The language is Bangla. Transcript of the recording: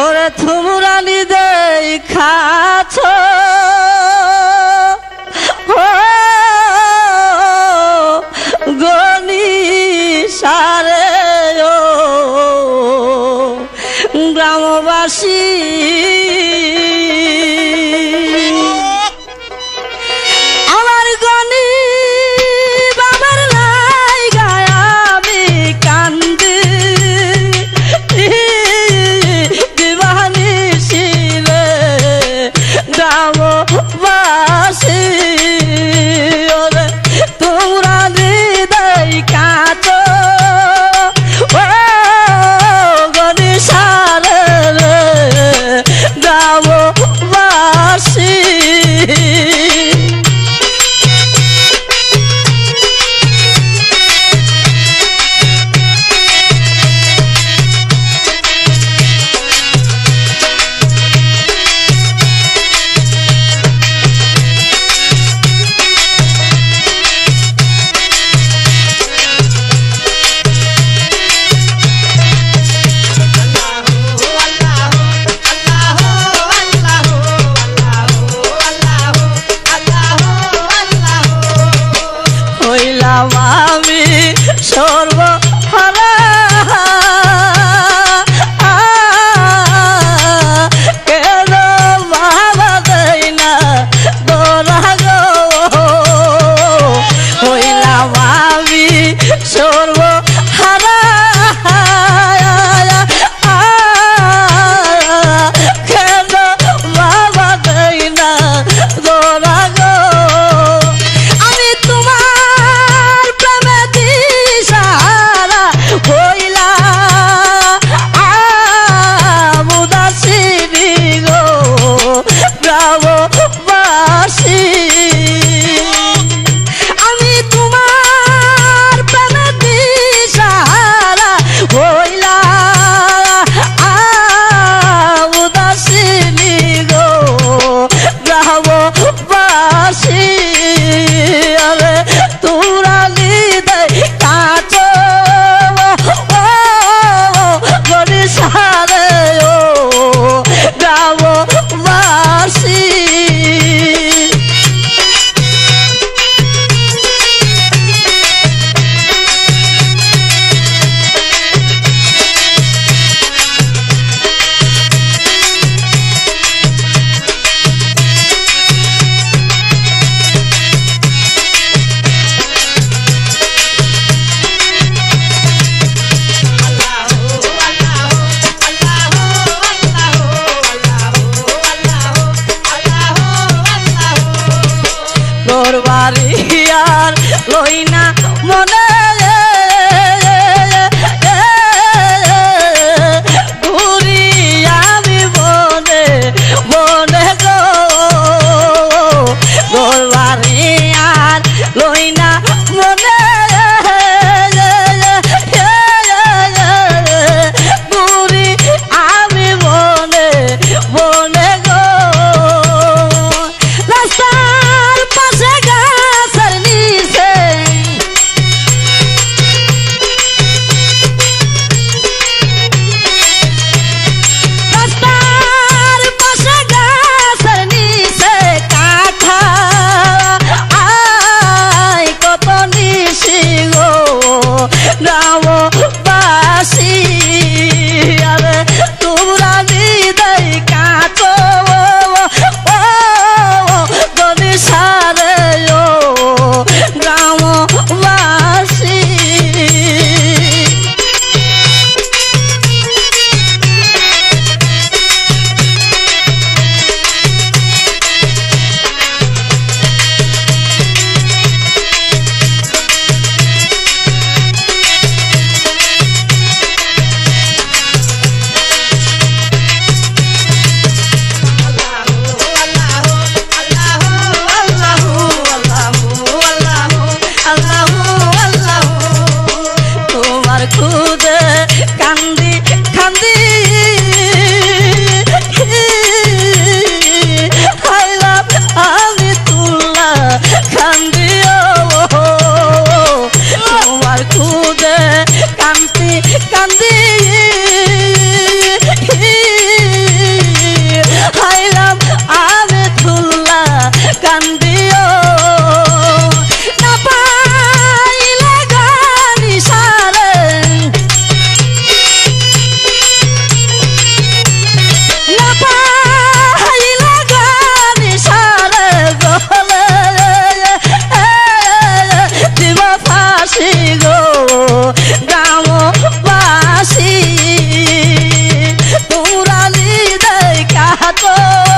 ওরে তোমরা দেখাছ গনি সারে ও গ্রামবাসী আমার গনি বাবার লাই গায়া আমি কান্দি দিবানি শিলে গ্রামবাসী ওরে তোমরা হৃদয় কাছ ও গনি সারে গ্রামবাসী আমি সর্বহারা কেন বাবা দেয় না দোরা গো হইলাম আমি সর্বহারা কেন বাবা দেয় না দোরা গো আমি তোমার আমি তোমার প্রেমে দিশাহারা হইলাম উদাসিনী গো গ্রামবাসী আরে তোরা হৃদয় কাছ গনি সারে ও গ্রামবাসী বাড়ি আর লই না মনে ঘুরি আমি বনে বনে গো গোর বাড়ি আর লই না মনে ঘুরি আমি বনে বনে গো রাস্তার পাশে গাছের নিচে হাতো